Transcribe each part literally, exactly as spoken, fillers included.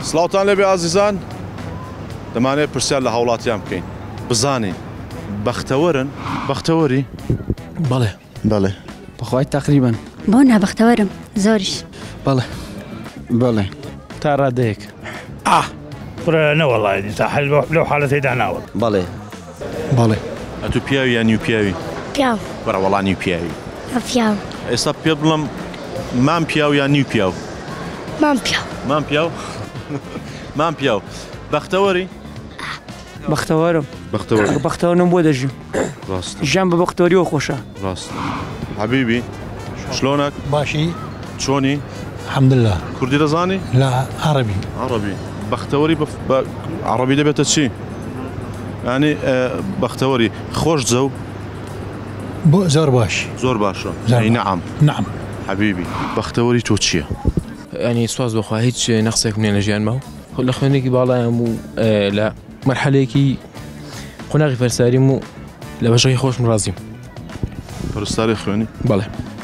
سڵاوتان لەبێ ئازیزان دەمانێت پرسیار لە هاوڵاتیان بکەین بزانین بەختەوەرن بەختەوەری بەڵێ بەڵێ بەخوای تقریبا بۆ نابەختەوەرم زۆریش بەڵێ بەڵێ تا ڕادەیەک ئا نەوەڵی تا لەو حالەتەیدا ناوە بەڵێ بەڵێ ئەتو پیاوی یان نیو پیاوی پیاو بەرە وەڵا نیو پیاوی پیاو ئێستا پێ بڵم مام پیاو یان نیو پیاو مام پیاو مام پیاو مام پیاو بەختەوەری بەختەوەرم بەختەوەری بەختەوەرم بۆ دەژیم ڕاستە ژیان بە بەختەوەریەوە خۆشە ڕاستە حەبیبی شلۆنك باشی چۆنی حەمدلله کوردی دەزانی لە عەرەبی عەرەبی بەختەوەری بە عەرەبی دەبێتە چی ینی بەختەوەری خۆش جەو بۆ زۆر باش زۆر باشە نەعەم نعم حەبیبی بەختەوەری تۆ چییە ینی سواز بەخوا هیچ نەخسێک منێ لە ژیانمە لە خوێنێکی باڵایەم و لە مەرحەلەیەکی قۆناغی فەرساریم و لە بەشەی خۆشم ڕازیم پەرستاری خوێنی بەڵێ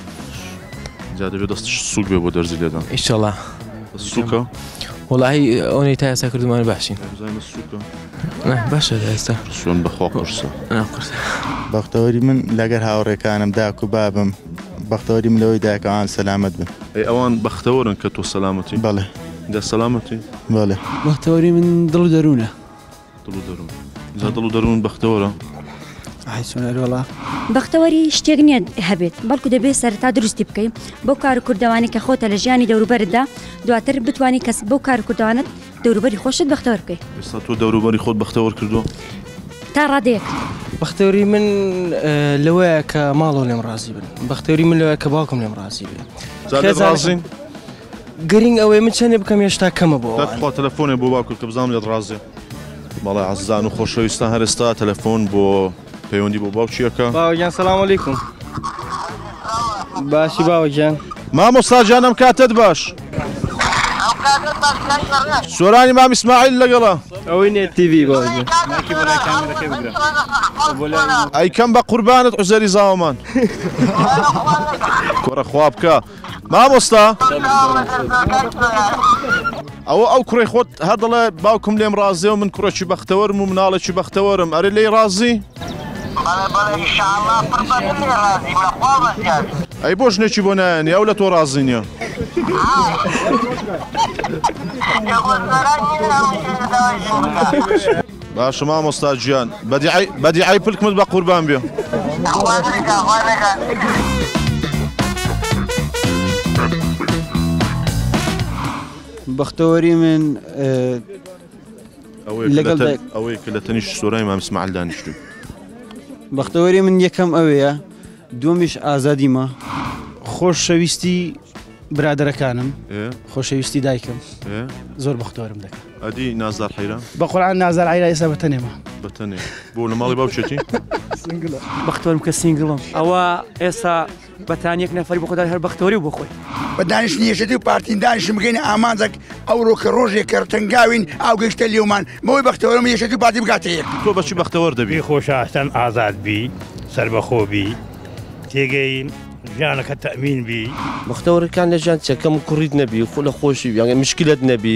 جا دەبێت دەست سووک بێ بۆ دەرزی لێدان ئیشەڵا سووکە وەڵاهی ئەوەی تا ئێستا کردومانە باشین سووکە باشە ئێستا سوێن بەخوا قورسە بەختەوەری من لەگەر هاوڕێکانم داک و بابم بەختەوەریم لەوەی داکەوان سەلامەت بن ئەی ئەوان بەختەوەرن کە تۆ سەلامەتی بەڵێ دە سەلامەتی بەڵێ بەختەوەری من دڵ و دەروونە دڵ و دەروون جا دڵ و دەروون بەختەوەرە ئایسۆنەرۆڵا بەختەوەری شتێک نییە هەبێت بەڵکو دەبێت سەرتا دروستی بکەین بۆ کار و کوردەوانی کە خۆتە لە ژیانی دەوروبەردا دواتر بتوانانی کەس بۆ کار و کوردەوانت دەوروبەری خۆشت بەختەوەر بکەیت ئێستا تۆ دەوروبەری خۆت بەختەوەر کردووە تا ڕادەیەک بەختەوەری من لەوەیە کە ماڵەوە لێم ڕازی بن بەختەوەری من لەوەیە کە باوکم لێم ڕازی بن ڕازین گرنگ ئەوەی من چەندێ بکەم هێشتا کەمە بۆ خوا تەلەفۆنێ بۆ باوکت کە بزانم لێت ڕازێ بەڵێ عەزیزان و خۆشەویستان هەر ئێستا تەلەفۆن بۆ پەیوەندی بۆ باوکیەکە باوەگیان سەلام عەلەیکوم باشی باوەگیان مامۆستا جانم کاتت باش سۆرانی مام ئیسماعیل لەگەڵا ئەوەی نێت تیڤی باوەگیان ئەیکەم بە قوربانت عوزەری زاوەمان کوڕە خوا بکە مامۆستا ئەوە ئەو کوڕی خۆت هەر دەڵێ باوکم لێم ڕازێ و من کوڕێکی بەختەوەرم و مناڵێکی بەختەوەرم ئەرێ لێی ڕازی ئەی بۆ ژنێکی بۆ نایەنی ئەو لە تۆ ڕازی نییە باشە مامۆستا گیان بەدیعای پلکمت بە قوربان بێ بەختەوەری من ئەوەی کە لە تەنیش سۆرای مام ئیسماعیل دانیشتووی بەختەوەری من یەکەم ئەوەیە دووەمیش ئازادیمە خۆشەویستی برادەرەکانم خۆشەویستی دایکم زۆر بەختەوەرم دەکەم ئەدی نازدار حەیران بە قورعان نازار عەیرا ئێستا بەتەنێمە بەتەنێ بۆ لە ماڵی باوچێتی بەختەوەرم کە سینگڵم ئەوە ئێستا بەتانیەک نەفەری بۆ خۆدار هەر بەختەوەری بۆ خۆی بە دانیشتنیەشەتی و پارتین دانیشم بگەینە ئامانجێک ئەو ڕۆکە ڕۆژێک کە تەنگاوین ئاو گەشتە لێومان بەوەی بەختەوەرم یەشەتی و پارتی بگاتەیەک تۆ بەچی بەختەوەر دەبی خۆشەویستان ئازاد بی سەربەخۆ بی تێگەین ژیانەکە تەمین بی بەختەوەرەکان لە ژیان چەکەم کوڕیت نەبی خۆ لە خۆشی یان مشکلت نەبی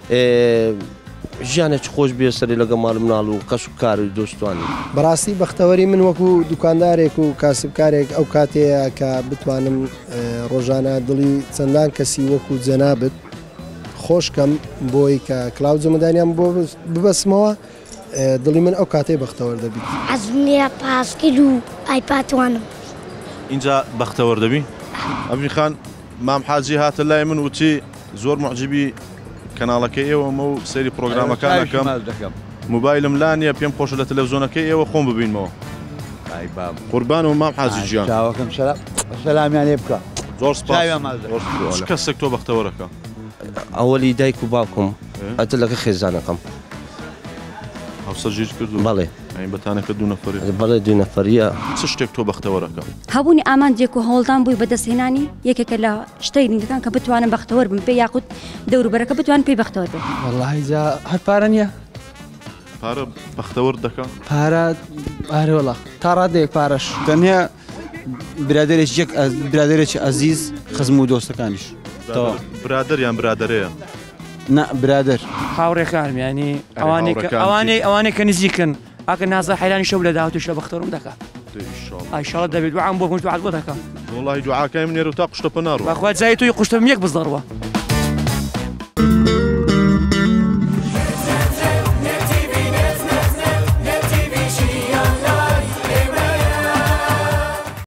ژیانێک خۆش بێ سەری لەگە ماڵ مناڵ و کەس و کار و دۆستوانی بەڕاستی بەختەوەری من وەکو دوکاندارێک و کاسبکارێک ئەو کاتەیە کە بتوانم ڕۆژانە دڵی چەندان کەسی وەکو جەنابەت خۆشکەم بۆی کە کلااو جەمەدانیان بۆ ببەسمەوە دڵی من ئەو کاتەی بەختەوەر دەبیت ئەزمێ پاسکیل و ئایپاتوانم اینجا بەختەوەر دەبی ئەبنی خان مام حاجی هاتە لای من وتی زۆر معجبی کەناڵەکەی ئێوەمە و سەیری پرۆگرامەکانەکەم موبایلم لانیە پێم خۆشە لە تەلەڤیزۆنەکەی ئێوە خۆم ببینمەوە قوربان و مام حاجی گیان چاوەکەم سەلامیان لێ بکە زۆر سپاس کەسێک تۆ بەختەوەرەکە ئەوەلی دایک و باوکم ئەتە لەگە خێزانەکەم هەوسەرگیر کردو بەڵێ بەتانەکە دوو نەفەری بەڵێ دوو نەفەریە چ شتێک تۆ بەختەوەرەکە هەبوونی ئامانجێک و هەوڵدان بووی بەدەستهێنانی یەکێکە لە شتەی گرنگەکان کە بتوانن بەختەوەر بن پێی یاخود دەوروبەرەکە بتوان پێی بەختەوەر بن وەڵاهی جا هەر پارە نییە پارە بەختەوەر دەکە پارە ئارێوەڵا تا ڕادەیەک پارەش تەنیا برادێکی برادێکی ئەزیز خزم و دۆستەکانیش برادر یان برادرەیە نا برادر هاوڕێکانم ینی ئەوانەی ئەوانەی کە نزیکن ئاکە نازە حیلانی شەو لە داوتش لە بەختەوەرم دەکات ئایشاڵ دەبێت دوعام بۆ گونج دوعات بۆ دەکەم والله دوعاکەی من نێر و تا قشتە پەناڕ بەخوا جای توی قشتم یەک بزەڕوە